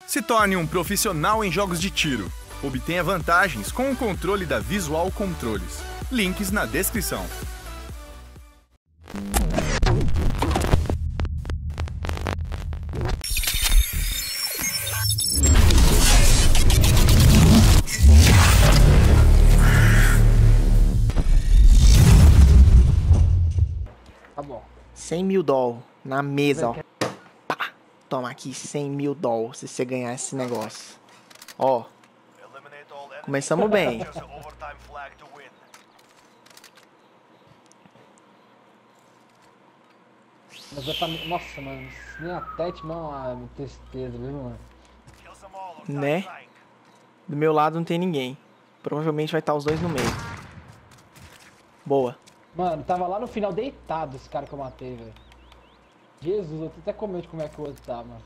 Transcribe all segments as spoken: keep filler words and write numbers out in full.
Se torne um profissional em jogos de tiro. Obtenha vantagens com o controle da Visual Controles. Links na descrição. Tá bom. cem mil dólares na mesa, ó. Pá. Toma aqui cem mil dólares se você ganhar esse negócio. Ó. Começamos bem. Mas vai pra... Nossa, mano. Nem a Tete, mano. Ah, tristeza, viu, mano? Né? Do meu lado não tem ninguém. Provavelmente vai estar os dois no meio. Boa. Mano, tava lá no final deitado esse cara que eu matei, velho. Jesus, eu tô até com medo de como é que o outro tá, mano.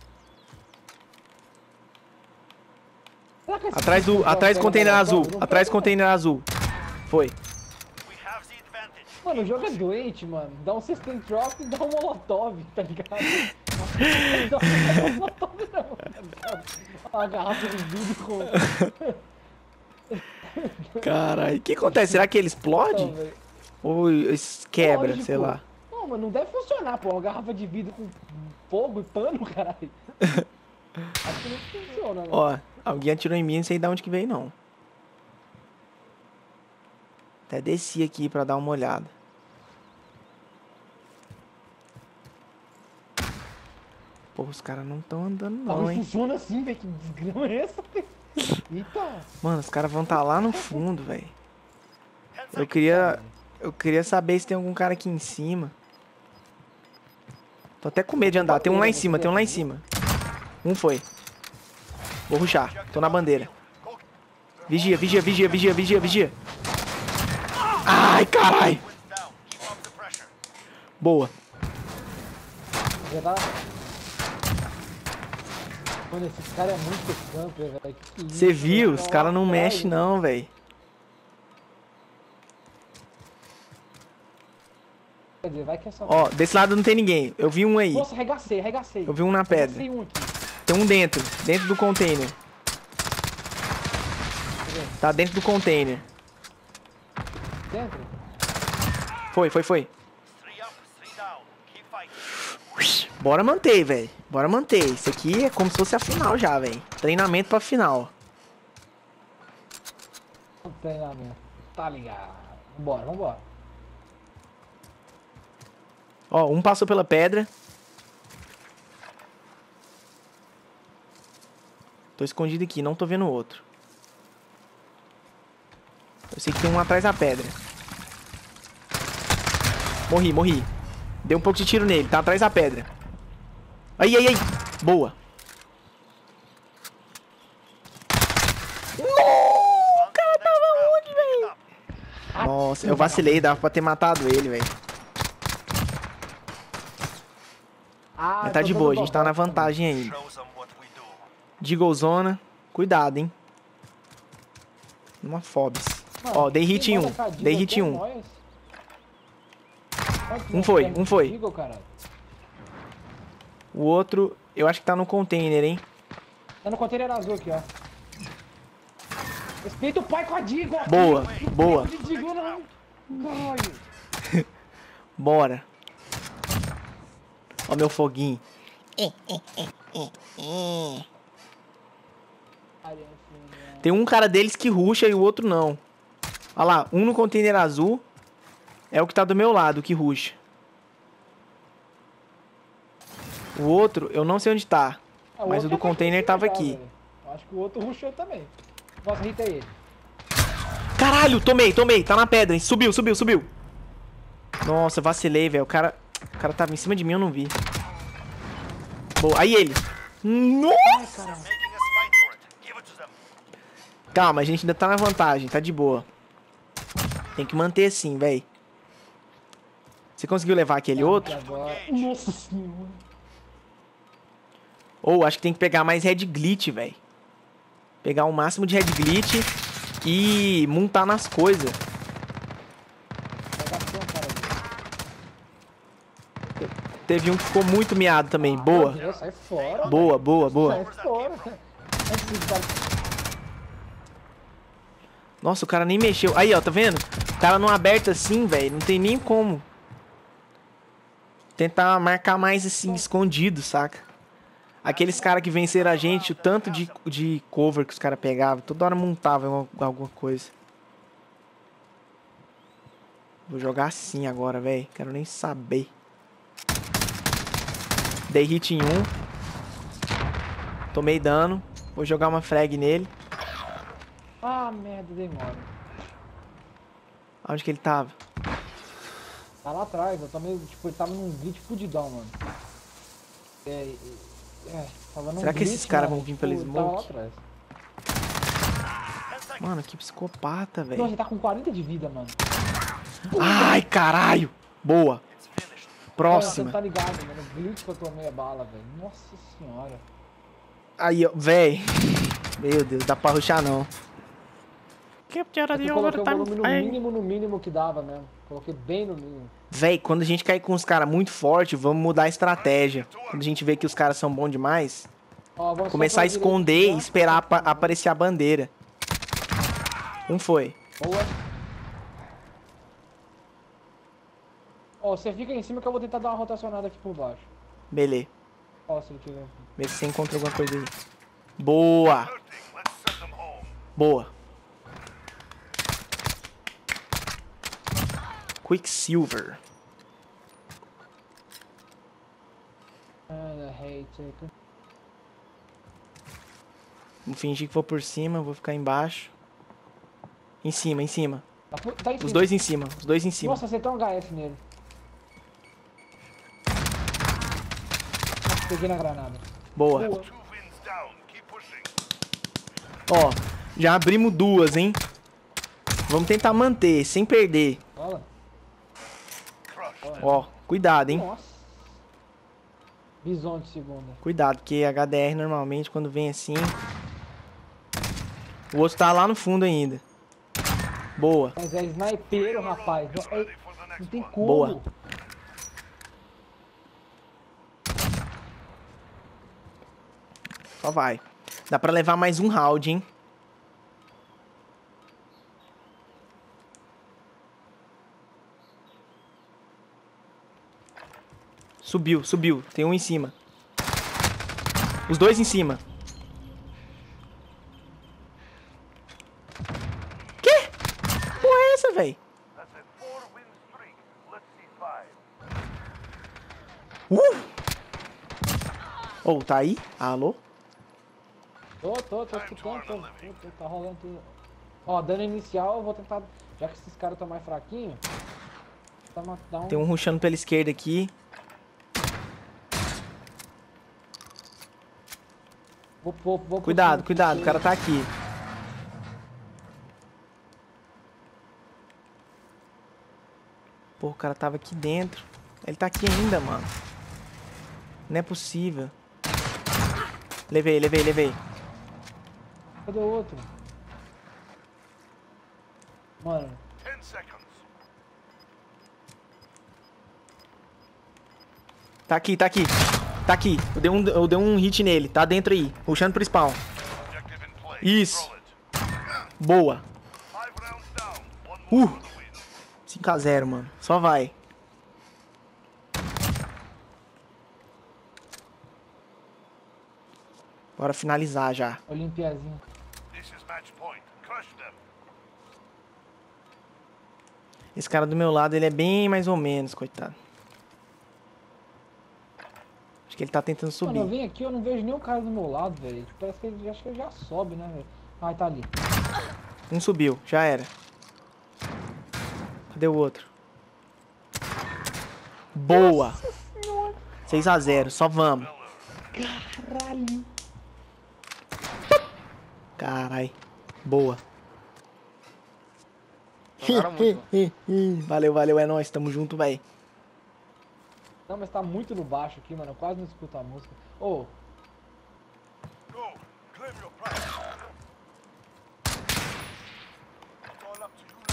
Atrás do, atrás do container azul. Atrás do container azul. Foi. Mano, o jogo é doente, mano. Dá um system drop e dá um molotov, tá ligado? Não dá um molotov não, tá ligado? Uma garrafa de vidro com... Caralho, o que acontece? Será que ele explode? Então, ou quebra, lógico. sei lá. Não, mas não deve funcionar, pô. Uma garrafa de vidro com fogo e pano, caralho. Acho que não funciona, né? Ó, alguém atirou em mim, não sei de onde que veio, não. Até desci aqui pra dar uma olhada. Pô, os caras não estão andando não, Não hein. funciona assim, velho. Que desgrama é essa, velho? Eita. Mano, os caras vão estar lá no fundo, velho. Eu queria... Eu queria saber se tem algum cara aqui em cima. Tô até com medo de andar. Tem um lá em cima, tem um lá em cima. Um foi. Vou rushar. Tô na bandeira. Vigia, vigia, vigia, vigia, vigia, vigia. Ai, carai. Boa. Já tá... Mano, esse cara é muito camper, velho. Você viu? Os caras não mexem não, velho. Vai que é só... Ó, desse lado não tem ninguém. Eu vi um aí. Nossa, arregacei, arregacei. Eu vi um na pedra. Arregacei um aqui. Tem um dentro. Dentro do container. Tá dentro do container. Dentro? Foi, foi, foi. Bora manter, velho. Bora manter. Isso aqui é como se fosse a final já, velho. Treinamento pra final. Treinamento. Tá ligado. Vambora, vambora. Ó, um passou pela pedra. Tô escondido aqui, não tô vendo o outro. Eu sei que tem um atrás da pedra. Morri, morri. Dei um pouco de tiro nele, tá atrás da pedra. Aí, aí, aí. Boa. Não! O cara tava onde, velho? Nossa, eu vacilei, dava pra ter matado ele, velho. Ah, Mas tá de boa, a gente tá na vantagem ainda. Deagle zona. Cuidado, hein. Uma Phobos. Ó, dei hit em um. Dei hit em um. Um foi, um foi. O outro, eu acho que tá no container, hein. Tá no container azul aqui, ó. Respeita o pai com a Deagle aqui. Boa, boa. Bora. Ó meu foguinho. Tem um cara deles que rusha e o outro não. Olha lá, um no container azul. É o que tá do meu lado, que rusha. O outro, eu não sei onde tá. Ah, mas o do container tava aqui. Eu acho que o outro rushou também. Nossa, hitei ele. Caralho, tomei, tomei. Tá na pedra, hein? Subiu, subiu, subiu. Nossa, vacilei, velho. O cara, o cara tava em cima de mim, eu não vi. Boa, aí ele. Nossa! Calma, a gente ainda tá na vantagem, tá de boa. Tem que manter assim, velho. Você conseguiu levar aquele outro? Nossa senhora. Ou oh, acho que tem que pegar mais red glitch, velho. Pegar o máximo de red glitch e montar nas coisas. Teve um que ficou muito miado também. Boa. Meu Deus, sai fora. Boa, boa, boa. Sai fora. Antes de dar- Nossa, o cara nem mexeu. Aí, ó, tá vendo? O cara não aberto assim, velho. Não tem nem como. Tentar marcar mais assim, escondido, saca? Aqueles caras que venceram a gente, o tanto de, de cover que os caras pegavam. Toda hora montavam alguma coisa. Vou jogar assim agora, velho. Quero nem saber. Dei hit em um. Tomei dano. Vou jogar uma frag nele. Ah, merda, demora. Onde que ele tava? Tá lá atrás, eu também, tipo, ele tava num glitch fudidão, mano. É, é, tava num Será que glitch, esses caras mano, vão vir pela tipo, tava lá smoke? atrás. Mano, que psicopata, Nossa, velho. ele tá com quarenta de vida, mano. Ai, caralho. Boa. Você Próxima. tá ligado, mano, o glitch que eu tomei a bala, velho. Nossa senhora. Aí, ó, véi. Meu Deus, dá pra rushar não. Capture Eu the coloquei o overtime. volume no Ai. mínimo, no mínimo que dava mesmo. Coloquei bem no mínimo. Véi, quando a gente cair com os caras muito fortes, vamos mudar a estratégia. Quando a gente vê que os caras são bons demais, Ó, vamos só começar a pra direita, esconder e né? esperar apa- aparecer a bandeira. Um foi. Boa. Ó, você fica em cima que eu vou tentar dar uma rotacionada aqui por baixo. Beleza. Ó, se ele tiver. Vê se você encontra alguma coisa aí. Boa. Boa. Quicksilver. Ah, hate it. Vou fingir que vou por cima, vou ficar embaixo. Em cima, em cima. Tá, pu- tá em Os cima. dois em cima, os dois em cima. Nossa, acertou um H S nele. Nossa, peguei na granada. Boa. Boa. Ó, já abrimos duas, hein? Vamos tentar manter, sem perder. Fala. Ó, cuidado, hein? Nossa. Bisonte segunda. Cuidado, porque H D R normalmente quando vem assim... O outro tá lá no fundo ainda. Boa. Mas é snipeiro, rapaz. Não, é- não tem como. Boa. Só vai. Dá pra levar mais um round, hein? Subiu, subiu. Tem um em cima. Os dois em cima. Que? Porra é essa, véi? Uh! Oh, tá aí? Alô? Tô, tô, tô escutando, tô, tô, tô, tá rolando tudo. Ó, dano inicial, eu vou tentar, já que esses caras estão mais fraquinhos, tá dar um... Tem um rushando pela esquerda aqui. Vou, vou, vou pro Cuidado, fundo, cuidado, o porque- cara tá aqui. Pô, o cara tava aqui dentro. Ele tá aqui ainda, mano. Não é possível. Levei, levei, levei. Cadê o outro? Mano, Tá aqui, tá aqui. Tá aqui. Eu dei um, eu dei um hit nele. Tá dentro aí. Puxando pro spawn. Isso. Boa. Uh. cinco a zero, mano. Só vai. Bora finalizar já. Olimpiazinho. Esse cara do meu lado, ele é bem mais ou menos, coitado. Acho que ele tá tentando Mano, eu subir. vim aqui, eu não vejo nenhum cara do meu lado, velho. Tipo, parece que ele, acho que ele já sobe, né, velho? Ai, tá ali. Um subiu, já era. Cadê o outro? Boa! seis a zero, só vamos. Caralho. Carai. Boa. Jogaram muito. Valeu, valeu, é nóis, tamo junto, véi. Não, mas tá muito no baixo aqui, mano. Eu quase não escuto a música. Ô,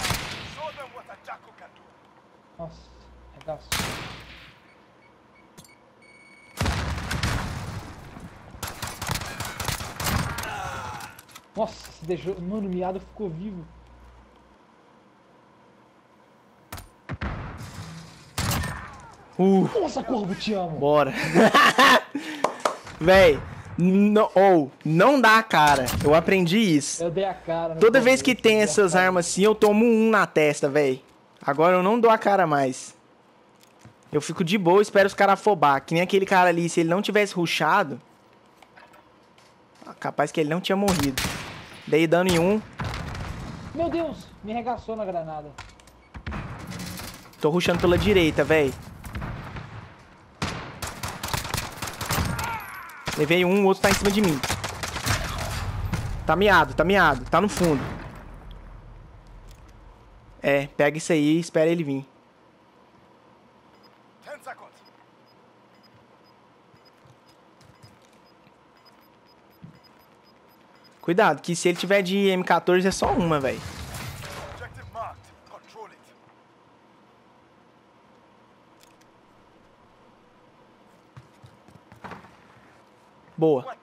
nossa, regaçou. Nossa, se deixou... Mano, o miado ficou vivo. Uh, Nossa, Corvo, te amo. bora. Véi, não, oh, não dá a cara. Eu aprendi isso. Eu dei a cara. no Toda Corvo, vez que eu tem dei a essas cara. armas assim, eu tomo um na testa, véi. Agora eu não dou a cara mais. Eu fico de boa e espero os caras afobar. Que nem aquele cara ali, se ele não tivesse rushado, capaz que ele não tinha morrido. Dei dano em um. Meu Deus, me arregaçou na granada. Tô rushando pela direita, véi. Levei um, o outro tá em cima de mim. Tá miado, tá miado. Tá no fundo. É, pega isso aí e espera ele vir. Cuidado, que se ele tiver de M quatorze é só uma, velho. Boa.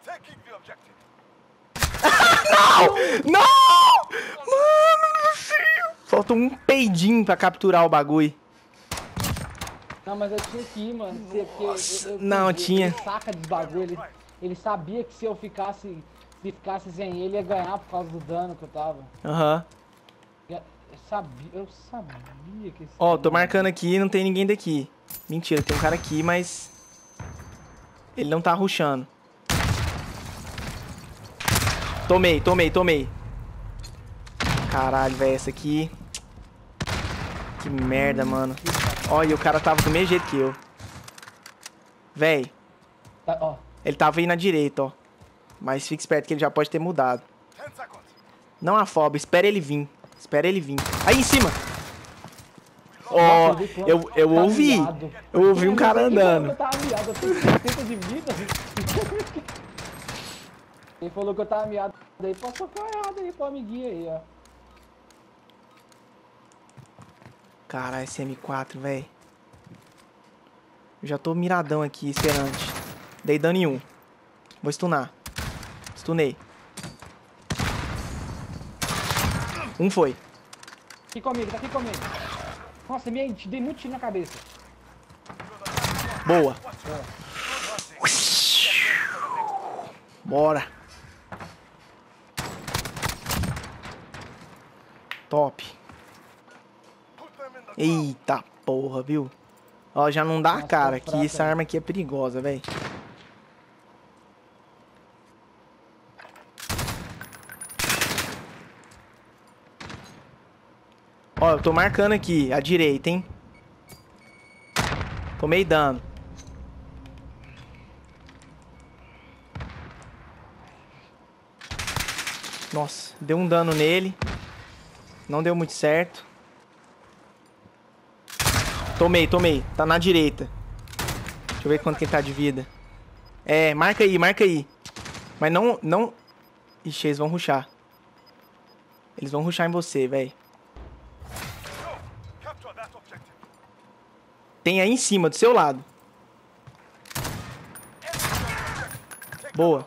Não! Não! Mano do céu! Falta um peidinho pra capturar o bagulho. Não, mas eu tinha que ir, mano. Porque Nossa, eu, eu, não, ele, tinha. Ele saca dos bagulho. Ele, ele sabia que se eu ficasse... Se ficasse sem ele, ia ganhar por causa do dano que eu tava. Aham. Eu sabia, eu sabia que... esse Ó, tô cara- marcando aqui, não tem ninguém daqui. Mentira, tem um cara aqui, mas... Ele não tá rushando. Tomei, tomei, tomei. Caralho, velho, essa aqui... Que merda, mano. Ó, e o cara tava do mesmo jeito que eu. Véi, Tá, ó. ele tava aí na direita, ó. Mas fica esperto que ele já pode ter mudado. Não afoba, espera ele vir. Espera ele vir. Aí em cima! Ó, eu, eu Tá ouvi. miado. Eu ouvi um cara Ele falou que andando. eu tava miado, eu tenho setenta de vida. Ele falou que eu tava miado. Daí passou errado aí pro amiguinho aí, ó. Caralho, esse M quatro, velho. Já tô miradão aqui, esperante. Dei dano em um. Vou stunar. Stunei. Um foi. Aqui comigo, tá aqui comigo. Nossa, me te dei muito tiro na cabeça. Boa. Bora. Top. Eita porra, viu? Ó, já não dá a Nossa, cara, tá que fraca, essa né? arma aqui é perigosa, velho. Ó, eu tô marcando aqui, à direita, hein? Tomei dano. Nossa, deu um dano nele. Não deu muito certo. Tomei, tomei. Tá na direita. Deixa eu ver quanto que ele tá de vida. É, marca aí, marca aí. Mas não, não... Ixi, eles vão rushar. Eles vão rushar em você, velho. Tem aí em cima, do seu lado. Boa.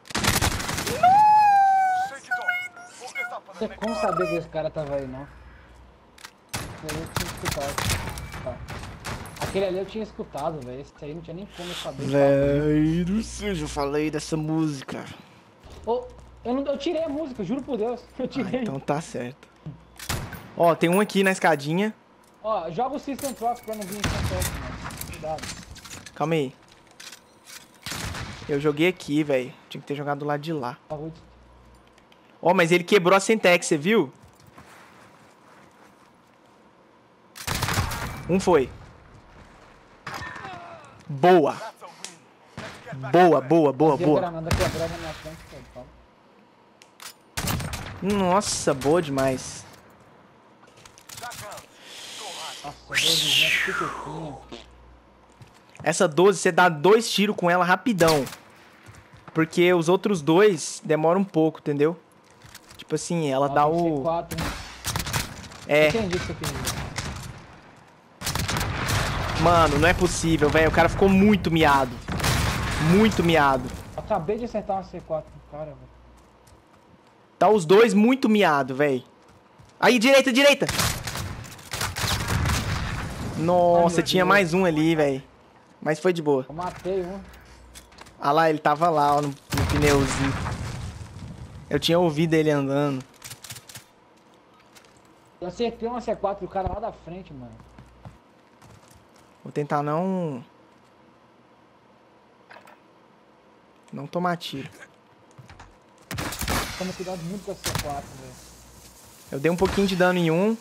Não tem como saber que esse cara tava aí, não. Aquele ali eu tinha escutado. Tá. Aquele ali eu tinha escutado, velho. Esse aí não tinha nem como eu saber. Véi do céu, eu falei dessa música. Ô, eu, não, eu tirei a música, juro por Deus. Eu Ah, tirei. então tá certo. Ó, tem um aqui na escadinha. Ó, joga o System Trox pra não vir em Syntax, mano. Cuidado. Calma aí. Eu joguei aqui, velho. Tinha que ter jogado do lado de lá. Bagulho de- Ó, mas ele quebrou a Syntax, você viu? Um foi. Boa. Boa, boa, boa, Deu boa. granada quebrada na minha frente, pô, tá? Nossa, boa demais. Nossa, doze, que que eu tinha? Essa doze, você dá dois tiros com ela rapidão. Porque os outros dois demoram um pouco, entendeu? Tipo assim, ela dá Tem que ser o... quatro, né? É, Entendi o que você quis dizer. mano, não é possível, velho. O cara ficou muito miado. Muito miado. Acabei de acertar uma C quatro no cara, velho. Tá os dois muito miado, velho. Aí, direita, direita. Nossa, Ai, tinha Deus. mais um ali, velho. Mas foi de boa. Eu matei um. Ah lá, ele tava lá, ó, no, no pneuzinho. Eu tinha ouvido ele andando. Eu acertei uma C quatro do cara lá da frente, mano. Vou tentar não... Não tomar tiro. Toma cuidado muito com a C quatro, velho. Eu dei um pouquinho de dano em um.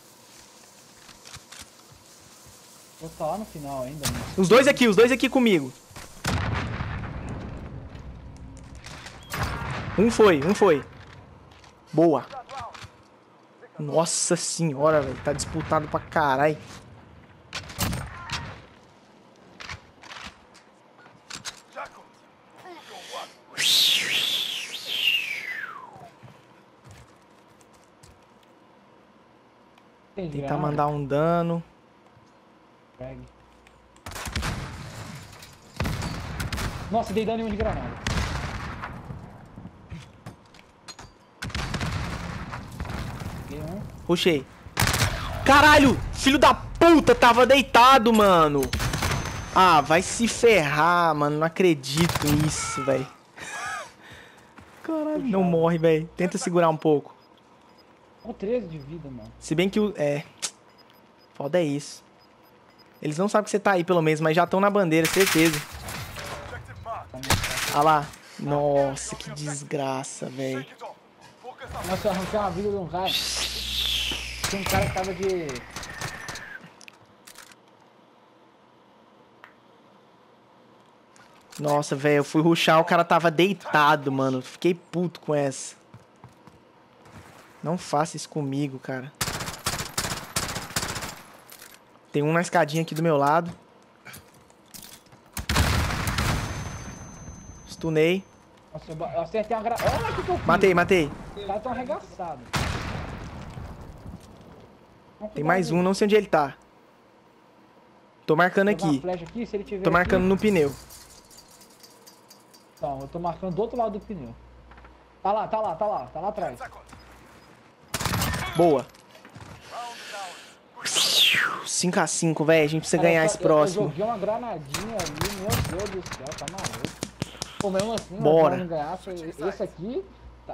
Vou estar lá no final ainda, mano. Os dois aqui, os dois aqui comigo. Um foi, um foi. Boa. Nossa senhora, velho. Tá disputado pra caralho. Entendi. Tentar Ah, mandar um dano. frag. Nossa, dei dano em um de granada. Peguei um. Puxei. Caralho! Filho da puta, tava deitado, mano. Ah, vai se ferrar, mano. Não acredito nisso, velho. Caralho, não morre, velho. Tenta segurar um pouco. Com treze de vida, mano. Se bem que o... É... Foda é isso. Eles não sabem que você tá aí, pelo menos, mas já estão na bandeira, certeza. Ah lá. Nossa, que desgraça, velho. Nossa, eu arranquei uma vida de um cara. Tinha um cara que tava de... Nossa, velho, eu fui rushar, o cara tava deitado, mano. Fiquei puto com essa. Não faça isso comigo, cara. Tem um na escadinha aqui do meu lado. Stunei. Nossa, eu ba- eu acertei uma granada. Olha o que que eu fiz. Matei, matei. Os caras tão arregaçados. Tem mais um, não sei onde ele tá. Tô marcando aqui. Flecha aqui, se ele tiver Tô marcando aqui... no pneu. Então, eu tô marcando do outro lado do pneu. Tá lá, tá lá, tá lá, tá lá atrás. Boa. cinco a cinco, velho. A gente precisa Cara, ganhar eu- esse eu- próximo. Eu joguei uma granadinha ali, meu Deus do céu, tá maluco. Pô, mesmo assim, Bora. se eu não ganhasse, esse aqui tá...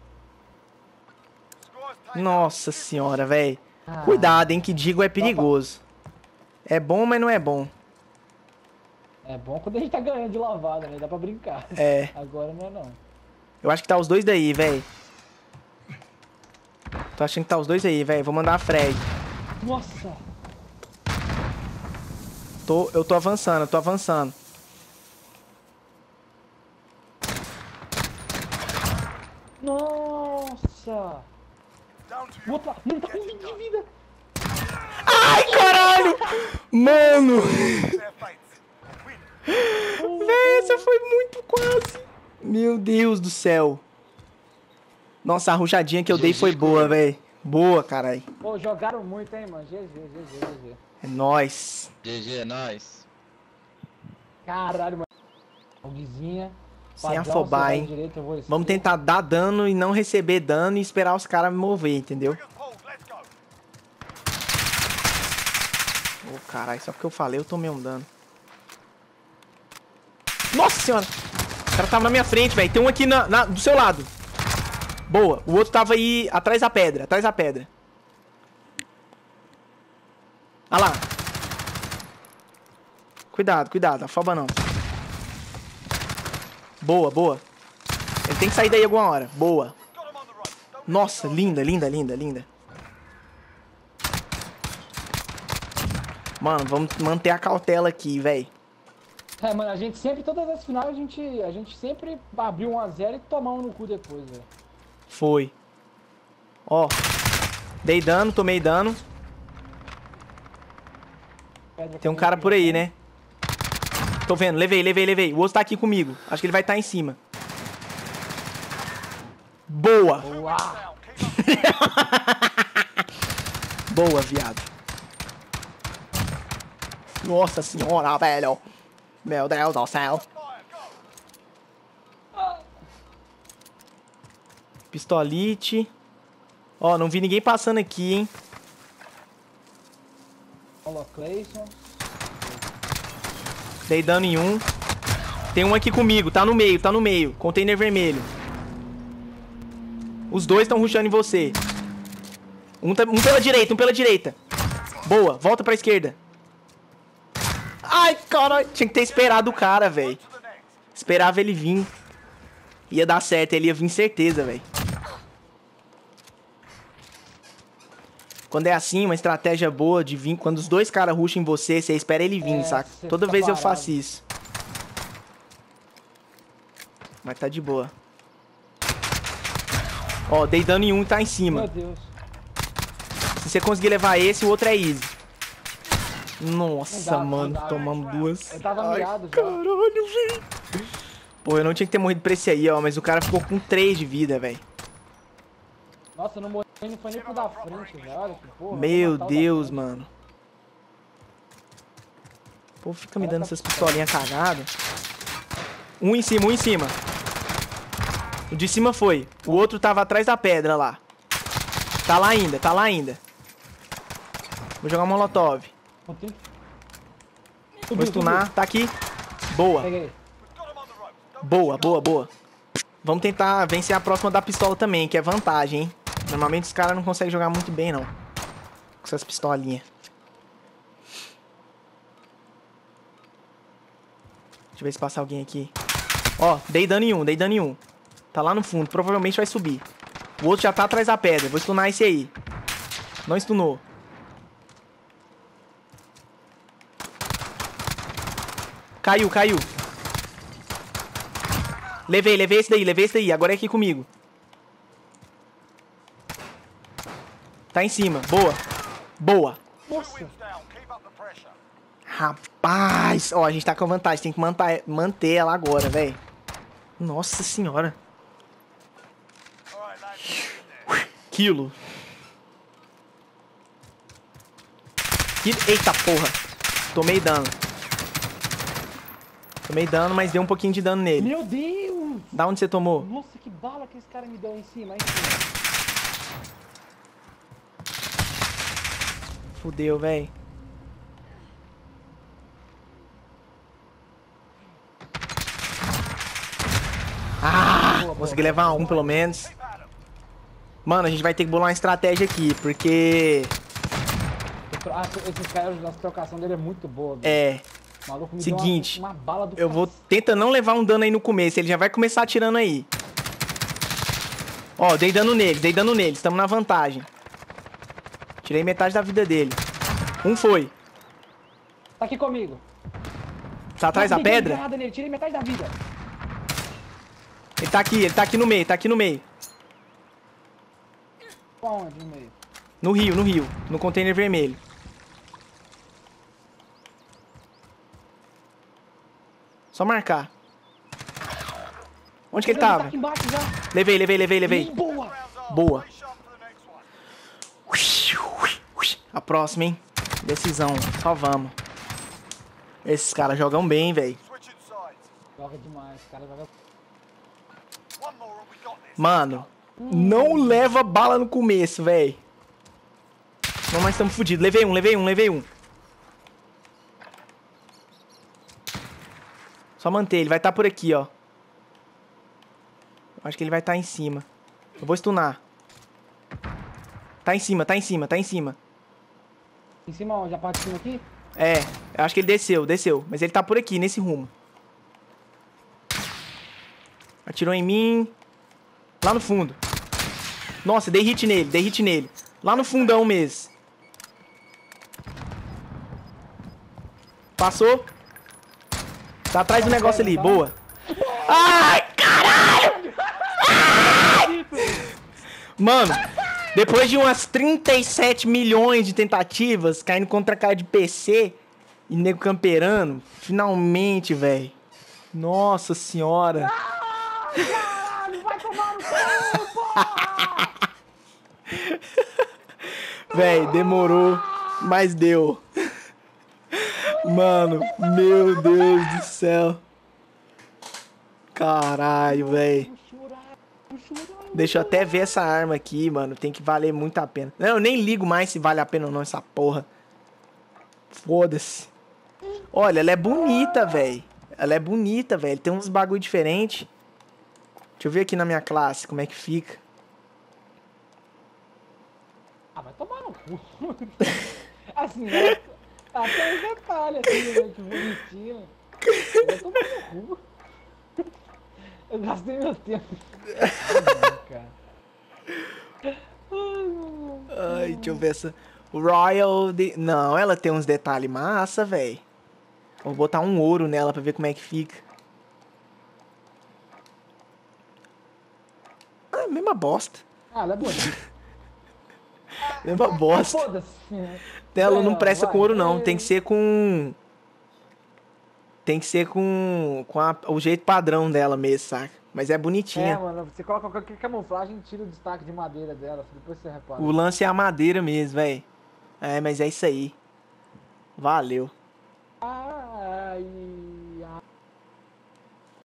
Nossa senhora, velho. Ah, Cuidado, hein, que digo é perigoso. É bom, mas não é bom. É bom quando a gente tá ganhando de lavada, né? Dá pra brincar. É. Agora não é não. Eu acho que tá os dois daí, velho. Tô achando que tá os dois aí, velho. Vou mandar a frag. Nossa! Tô, eu tô avançando, eu tô avançando. Nossa! O outro lá, não tá com vinte de vida! Ai, caralho! Mano! Véi, essa foi muito quase. Meu Deus do céu. Nossa, a ruchadinha que eu dei foi boa, velho. Boa, caralho. Pô, jogaram muito, hein, mano? G G, G G, G G. É nóis. G G, é nóis. Caralho, mano. Vizinha. Sem afobar, hein. Direito, eu vou Vamos esquerda. tentar dar dano e não receber dano e esperar os caras me mover, entendeu? Ô, caralho, só porque eu falei eu tomei um dano. Nossa senhora! O cara tava na minha frente, velho. Tem um aqui na, na- do seu lado. Boa. O outro tava aí atrás da pedra. Atrás da pedra. Ah lá. Cuidado, cuidado. Afoba não. Boa, boa. Ele tem que sair daí alguma hora. Boa. Nossa, linda, linda, linda, linda. Mano, vamos manter a cautela aqui, velho. É, mano, a gente sempre, todas as finais, a gente, a gente sempre abriu um a zero e tomamos no cu depois, velho. Foi. Ó. Dei dano, tomei dano. Pedra Tem um com cara por aí, né? né? Tô vendo, levei, levei, levei. O outro tá aqui comigo. Acho que ele vai estar em cima. Boa! Boa! Boa, viado. Nossa senhora, velho. Meu Deus do céu. Pistolite. Ó, não vi ninguém passando aqui, hein. Holoclayson. Dei dano em um. Tem um aqui comigo, tá no meio, tá no meio. Container vermelho. Os dois estão rushando em você. Um, tá, um pela direita, um pela direita. Boa, volta pra esquerda. Ai, caralho. Tinha que ter esperado o cara, velho. Esperava ele vir. Ia dar certo, ele ia vir certeza, velho. Quando é assim, uma estratégia boa de vir... Quando os dois caras rusham em você, você espera ele vir, É, saca? você Toda fica vez eu parado. faço isso. Mas tá de boa. Ó, dei dano em um e tá em cima. Meu Deus. Se você conseguir levar esse, o outro é easy. Nossa, Não dá, mano, não dá. tomamos duas. Eu tava Ai, miado já. caralho, velho. Pô, eu não tinha que ter morrido pra esse aí, ó. Mas o cara ficou com três de vida, velho. Nossa, eu não morri, não foi nem pro da frente, velho. Olha que porra. Meu vou matar o da Deus, frente. mano. Pô, fica me dando essas pistolinhas cagadas. Um em cima, um em cima. O de cima foi. O outro tava atrás da pedra lá. Tá lá ainda, tá lá ainda. Vou jogar um molotov. Subiu, Vou stunar, tá aqui. Boa, Peguei. boa, boa, boa. Vamos tentar vencer a próxima da pistola também, que é vantagem, hein. Normalmente os caras não conseguem jogar muito bem, não. Com essas pistolinhas. Deixa eu ver se passa alguém aqui. Ó, dei dano em um, dei dano em um. Tá lá no fundo, provavelmente vai subir. O outro já tá atrás da pedra. Vou stunar esse aí. Não stunou. Caiu, caiu. Levei, levei esse daí, levei esse daí. Agora é aqui comigo. Tá em cima, boa. Boa. Nossa. Rapaz, ó, a gente tá com vantagem. Tem que manter, manter ela agora, velho. Nossa senhora. Quilo. Quilo. Eita porra. Tomei dano. Tomei dano, mas deu um pouquinho de dano nele. Meu Deus. Da onde você tomou? Nossa, que bala que esse cara me deu em cima, aí em cima. Fudeu, velho. Ah, Boa, consegui boa. levar um pelo menos. Mano, a gente vai ter que bolar uma estratégia aqui, porque... Ah, esses caras, a trocação dele é muito boa, velho. É, O maluco me seguinte, deu uma, uma bala do eu vou... cacete. Tenta não levar um dano aí no começo, ele já vai começar atirando aí. Ó, dei dano nele, dei dano nele, estamos na vantagem. Tirei metade da vida dele. Um foi. Tá aqui comigo. Tá atrás da Nossa, peguei pedra? granada nele, tirei metade da vida. Ele tá aqui, ele tá aqui no meio, tá aqui no meio. Onde, no meio? No rio, no rio. No container vermelho. Só marcar. Onde que ele Tá tava? aqui embaixo já. Levei, levei, levei, levei. Ih, boa. Boa. A próxima, hein? Decisão. Só vamos. Esses caras jogam bem, velho. Joga demais, o cara joga... Mano, não leva bala no começo, velho. Não, mas estamos fodidos. Levei um, levei um, levei um. Só manter, ele vai estar por aqui, ó. Acho que ele vai estar em cima. Eu vou stunar. Tá em cima, tá em cima, tá em cima. Em cima onde? A parte de cima aqui? É, eu acho que ele desceu, desceu. Mas ele tá por aqui, nesse rumo. Atirou em mim. Lá no fundo. Nossa, dei hit nele, dei hit nele. Lá no fundão mesmo. Passou. Tá atrás do negócio ali, boa. Ai, caralho! Ai! Mano, depois de umas trinta e sete milhões de tentativas, caindo contra a cara de P C e nego camperando, finalmente, velho. Nossa senhora. Caralho, vai tomar no cu, porra! Véi, demorou, mas deu. Mano, meu Deus do céu. Caralho, véi. Vou chorar, vou Deixa eu até ver essa arma aqui, mano. Tem que valer muito a pena. Eu nem ligo mais se vale a pena ou não essa porra. Foda-se. Olha, ela é bonita, velho. Ela é bonita, velho. Tem uns bagulho diferente. Deixa eu ver aqui na minha classe como é que fica. Ah, vai tomar no cu. Assim, ela, ela tem uns detalhes assim, né, que bonitinho. Vai tomar no cu. Eu gastei meu tempo. Ai, cara. Ai, deixa eu ver essa. Royal... De... Não, ela tem uns detalhes massa, velho. Vou botar um ouro nela pra ver como é que fica. Ah, mesma bosta. Ah, ela é bonita. Mesma bosta. Foda-se. Ela É, não presta vai, com ouro, não. é. Tem que ser com... Tem que ser com, com a- o jeito padrão dela mesmo, saca? Mas é É, bonitinha. mano, você coloca qualquer camuflagem e tira o destaque de madeira dela, depois você repara. O lance é a madeira mesmo, velho. É, mas é isso aí. Valeu. Ah,